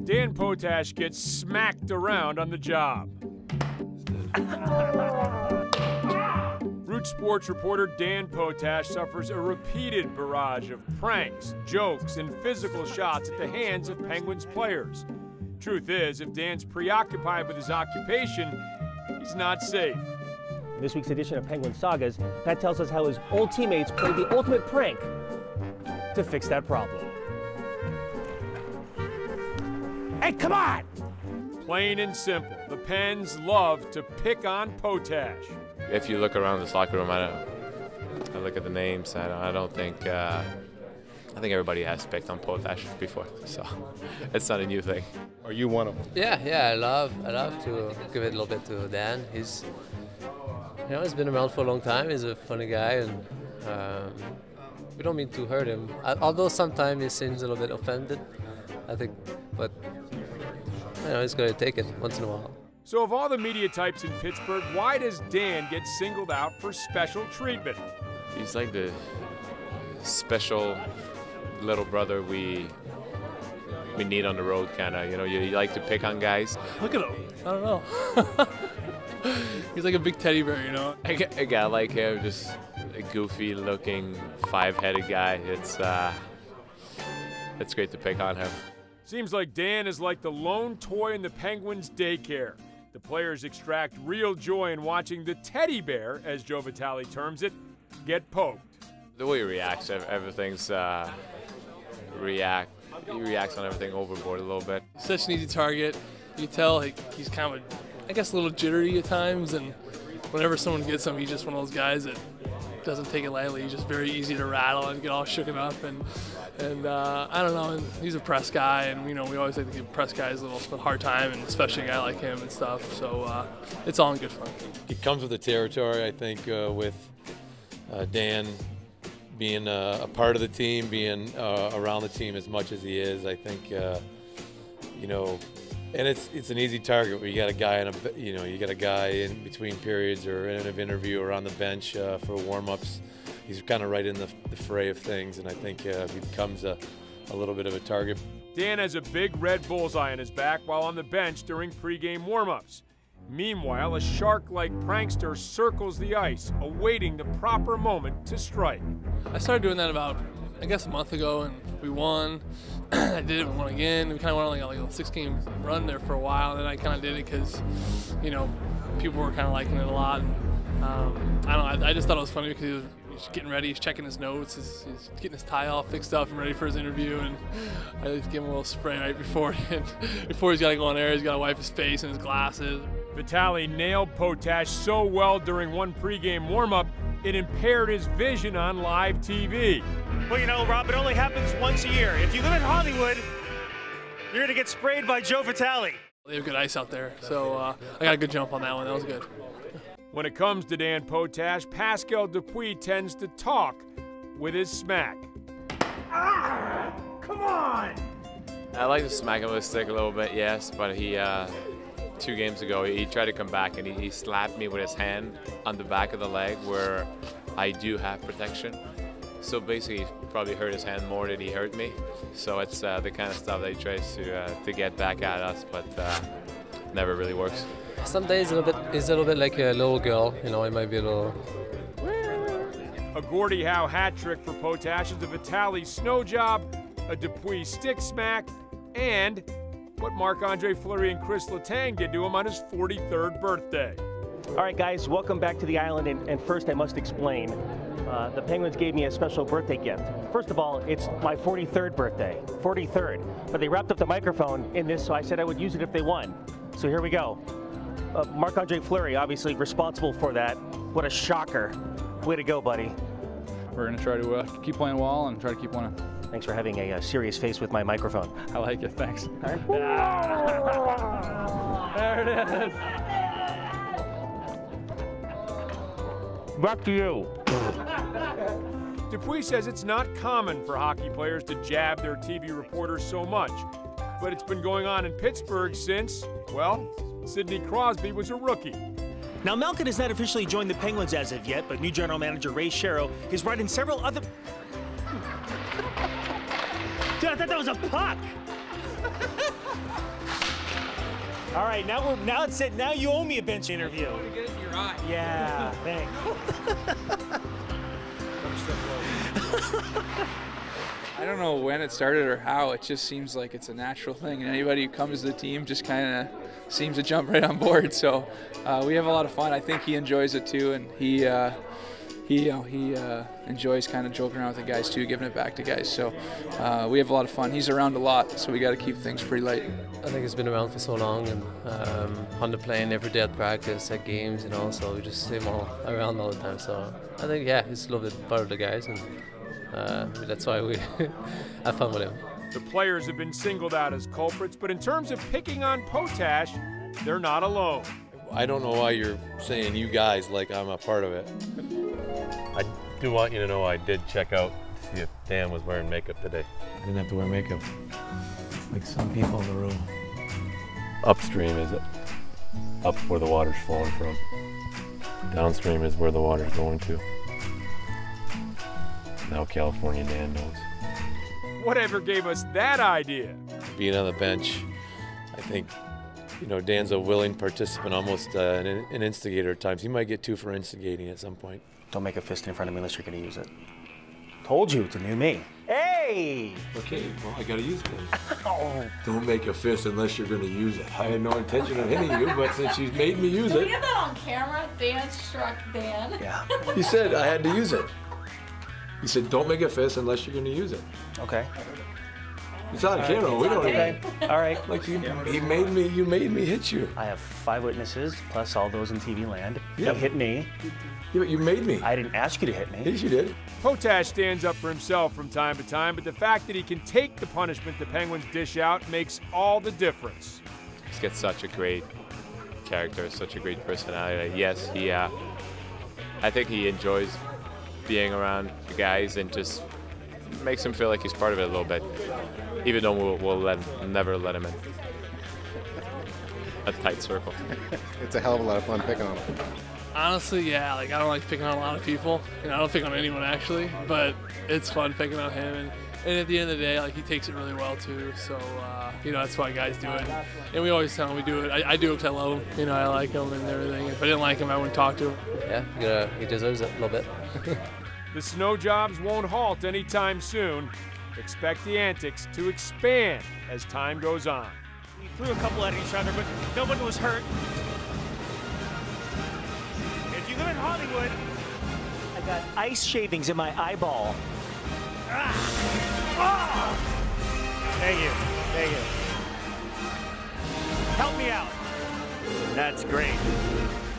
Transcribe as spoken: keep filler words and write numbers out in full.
Dan Potash gets smacked around on the job. Root Sports reporter Dan Potash suffers a repeated barrage of pranks, jokes, and physical shots at the hands of Penguins players. Truth is, if Dan's preoccupied with his occupation, he's not safe. In this week's edition of Penguin Sagas, Pat tells us how his old teammates played the ultimate prank to fix that problem. Hey, come on! Plain and simple, the Pens love to pick on Potash. If you look around the locker room, I don't. I look at the names. I don't, I don't think. Uh, I think everybody has picked on Potash before, so it's not a new thing. Are you one of them? Yeah, yeah. I love. I love to give it a little bit to Dan. He's, you know, he's been around for a long time. He's a funny guy, and um, we don't mean to hurt him. I, although sometimes he seems a little bit offended, I think, but you know, he's got to take it once in a while. So of all the media types in Pittsburgh, why does Dan get singled out for special treatment? He's like the special little brother we we need on the road, kind of. You know, you, you like to pick on guys. Look at him. I don't know. He's like a big teddy bear, you know. A, a guy like him, just a goofy-looking, five-headed guy. It's uh, it's great to pick on him. Seems like Dan is like the lone toy in the Penguins' daycare. The players extract real joy in watching the teddy bear, as Joe Vitale terms it, get poked. The way he reacts, everything's uh, react. He reacts on everything overboard a little bit. Such an easy target. You can tell like, he's kind of, a, I guess, a little jittery at times, and whenever someone gets him, he's just one of those guys that doesn't take it lightly. He's just very easy to rattle and get all shooken up, and and uh, I don't know. And he's a press guy, and you know we always like to give press guys a little hard time, and especially a guy like him and stuff. So uh, it's all in good fun. It comes with the territory, I think, uh, with uh, Dan being uh, a part of the team, being uh, around the team as much as he is. I think uh, you know. And it's it's an easy target where you got a guy in a you know you got a guy in between periods or in an interview or on the bench uh, for warm-ups. He's kind of right in the, the fray of things, and I think uh, he becomes a, a little bit of a target. Dan has a big red bullseye on his back while on the bench during pregame warm-ups. Meanwhile, a shark-like prankster circles the ice, awaiting the proper moment to strike. I started doing that about, I guess, a month ago, and we won. I did it, we won again. We kind of went on like a, like a six-game run there for a while, and then I kind of did it because, you know, people were kind of liking it a lot. And, um, I don't know, I, I just thought it was funny because he was, he was getting ready, he's checking his notes, he's, he's getting his tie all fixed up and ready for his interview, and I just gave him a little spray right before, and before he's got to go on air, he's got to wipe his face and his glasses. Vitale nailed Potash so well during one pregame warm-up, it impaired his vision on live T V. Well, you know, Rob, it only happens once a year. If you live in Hollywood, you're going to get sprayed by Joe Vitale. They have good ice out there, so uh, I got a good jump on that one. That was good. When it comes to Dan Potash, Pascal Dupuis tends to talk with his smack. Ah, come on! I like to smack him with a stick a little bit, yes, but he, uh, two games ago, he tried to come back and he, he slapped me with his hand on the back of the leg where I do have protection. So basically, he probably hurt his hand more than he hurt me. So it's uh, the kind of stuff that he tries to uh, to get back at us, but uh, never really works. Some days a little bit, he's a little bit like a little girl. You know, he might be a little. A Gordie Howe hat trick for Potash is a Vitale snow job, a Dupuis stick smack, and what Marc-Andre Fleury and Chris Letang did to him on his forty-third birthday. All right, guys, welcome back to the island, and, and first I must explain. Uh, the Penguins gave me a special birthday gift. First of all, it's my forty-third birthday, forty-third, but they wrapped up the microphone in this, so I said I would use it if they won. So here we go. Uh, Marc-Andre Fleury, obviously responsible for that. What a shocker. Way to go, buddy. We're going to try to uh, keep playing well and try to keep winning. Thanks for having a, a serious face with my microphone. I like it, thanks. All right. There it is. Back to you. Dupuis says it's not common for hockey players to jab their T V reporters so much, but it's been going on in Pittsburgh since, well, Sidney Crosby was a rookie. Now, Malkin has not officially joined the Penguins as of yet, but new general manager Ray Shero is right in several other... Dude, I thought that was a puck. All right, now we're now it's it. Now you owe me a bench interview. Get it in your eye. Yeah, thanks. I don't know when it started or how. It just seems like it's a natural thing, and anybody who comes to the team just kind of seems to jump right on board. So uh, we have a lot of fun. I think he enjoys it too, and he uh, he you know he uh, enjoys kind of joking around with the guys too, giving it back to guys. So uh, we have a lot of fun. He's around a lot, so we got to keep things pretty light. I think he's been around for so long, and um, on the plane every day at practice, at games, you know. So we just see him all around all the time. So I think yeah, he's a little bit part of the guys, and uh, that's why we have fun with him. The players have been singled out as culprits, but in terms of picking on Potash, they're not alone. I don't know why you're saying you guys like I'm a part of it. I do want you to know I did check out to see if Dan was wearing makeup today. I didn't have to wear makeup, like some people in the room. Upstream is up where the water's flowing from. Downstream is where the water's going to. Now California Dan knows. Whatever gave us that idea? Being on the bench, I think, you know, Dan's a willing participant, almost uh, an, an instigator at times. He might get two for instigating at some point. Don't make a fist in front of me unless you're going to use it. Told you, it's a new me. Hey! Okay, well, I gotta use it. Oh. Don't make a fist unless you're gonna use it. I had no intention of hitting you, but since she's made me use Can it. we have that on camera? Dan struck Dan. Yeah. He said I had to use it. He said, don't make a fist unless you're gonna use it. Okay. It's on camera, we don't Okay, all right. Like he, he made me, you made me hit you. I have five witnesses, plus all those in T V land. Yeah. You hit me. Yeah, but you made me. I didn't ask you to hit me. Yes, you did. Potash stands up for himself from time to time, but the fact that he can take the punishment the Penguins dish out makes all the difference. He's got such a great character, such a great personality. Yes, he, uh, I think he enjoys being around the guys and just makes him feel like he's part of it a little bit, even though we'll, we'll let, never let him in a tight circle. It's a hell of a lot of fun picking on him. Honestly, yeah, like I don't like picking on a lot of people. You know, I don't pick on anyone actually, but it's fun picking on him. And, and at the end of the day, like he takes it really well too. So uh, you know, that's why guys do it. And we always tell him we do it. I, I do it because I love him. You know, I like him and everything. If I didn't like him, I wouldn't talk to him. Yeah, you gotta, he deserves it a little bit. The snow jobs won't halt anytime soon. Expect the antics to expand as time goes on. We threw a couple at each other, but nobody was hurt. If you live in Hollywood, I got ice shavings in my eyeball. ah, ah. Thank you, thank you. Help me out. That's great.